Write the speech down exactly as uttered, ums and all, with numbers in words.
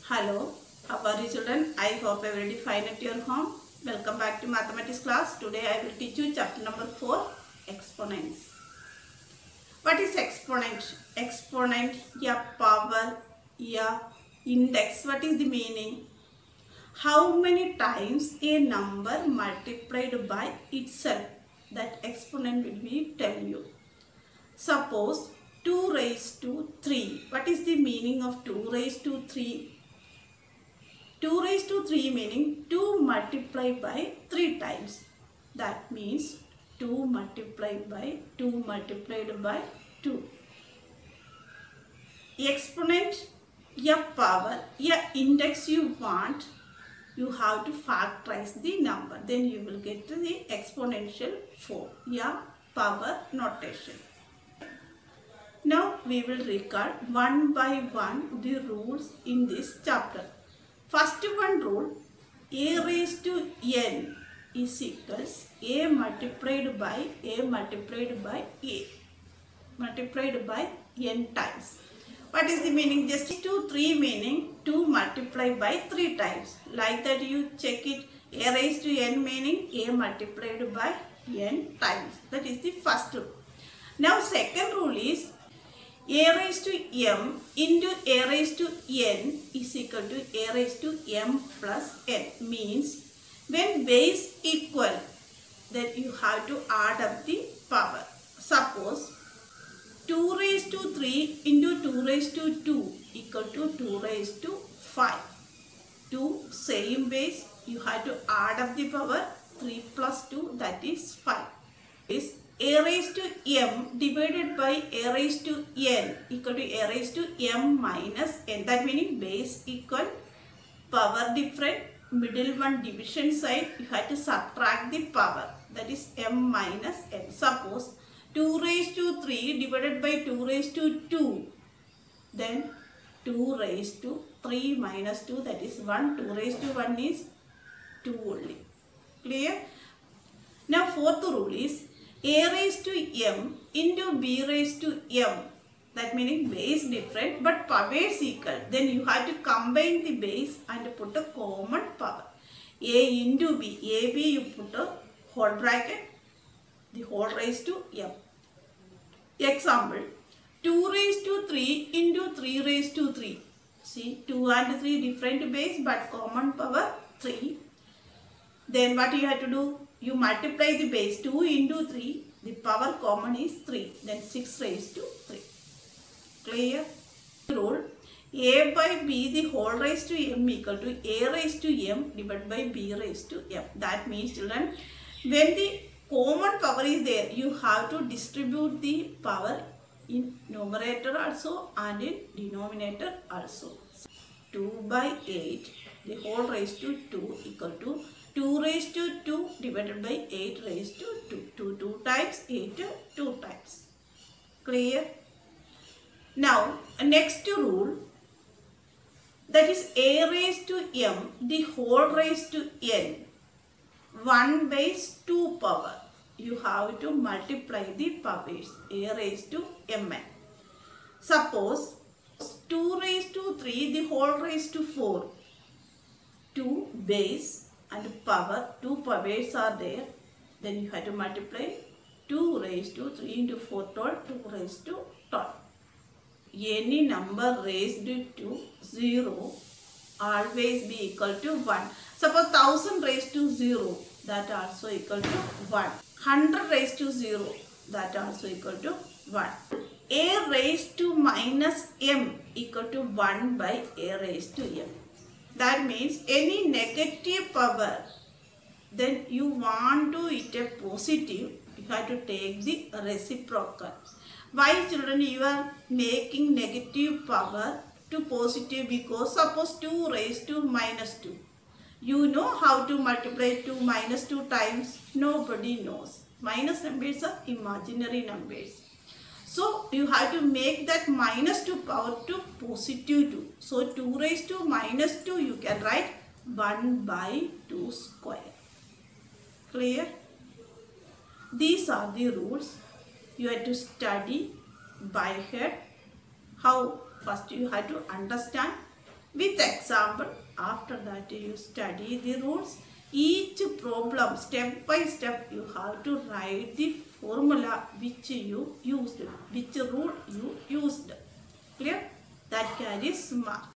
Hello, how are you children? I hope everybody fine at your home. Welcome back to mathematics class. Today I will teach you chapter number four, exponents. What is exponent? Exponent, a power, a index. What is the meaning? How many times a number multiplied by itself? That exponent will be tell you. Suppose two raised to three. What is the meaning of two raised to three? two raised to three meaning two multiplied by three times. That means two multiplied by two multiplied by two. Exponent, a power, a index you want, you have to factorize the number. Then you will get to the exponential form, a power notation. Now we will recall one by one the rules in this chapter. First one rule, a raised to n is equals a multiplied by a multiplied by a multiplied by n times. What is the meaning? Just two, three meaning two multiplied by three times. Like that you check it, a raised to n meaning a multiplied by n times. That is the first rule. Now second rule is a raised to m into a raised to n is equal to a raised to m plus n. Means when base equal, then you have to add up the power. Suppose two raised to three into two raised to two equal to two raised to five. Two same base, you have to add up the power. Three plus two, that is five. Is a raised to m divided by a raised to n equal to a raised to m minus n. That meaning base equal, power different, middle one division side, you have to subtract the power. That is m minus n. Suppose two raised to three divided by two raised to two. Then two raised to three minus two, that is one. two raised to one is two only. Clear? Now fourth rule is a raised to m into b raised to m. That meaning base different but power is equal. Then you have to combine the base and put a common power. A into b. A, b you put a whole bracket, the whole raised to m. Example, two raised to three into three raised to three. See, two and three different base but common power three. Then what you have to do? You multiply the base. two into three, the power common is three. Then six raised to three. Clear? Rule, a by b the whole raised to m equal to a raised to m divided by b raised to m. That means children, when the common power is there, you have to distribute the power in numerator also and in denominator also. two by eight, the whole raised to two equal to two raised to two divided by eight raised to two. two, two times, eight, two times. Clear? Now, next rule, that is a raised to m, the whole raised to n, one base two power. You have to multiply the powers, a raised to mn. Suppose two raised to three, the whole raised to four, two base and power, two powers are there, then you have to multiply two raised to three into four, twelve, two raised to twelve. Any number raised to zero always be equal to one. Suppose one thousand raised to zero, that also equal to one. one hundred raised to zero, that also equal to one. A raised to minus m equal to one by a raised to m. That means any negative power, then you want to it a positive, you have to take the reciprocal. Why children you are making negative power to positive? Because suppose two raised to minus two. You know how to multiply two minus two times? Nobody knows. Minus numbers are imaginary numbers. So you have to make that minus two power to positive two. So two raised to minus two, you can write one by two square. Clear? These are the rules. You have to study by head. How? First you have to understand with example. After that you study the rules. Each problem step by step you have to write the formula which you used, which rule you used. Clear? That carries mark.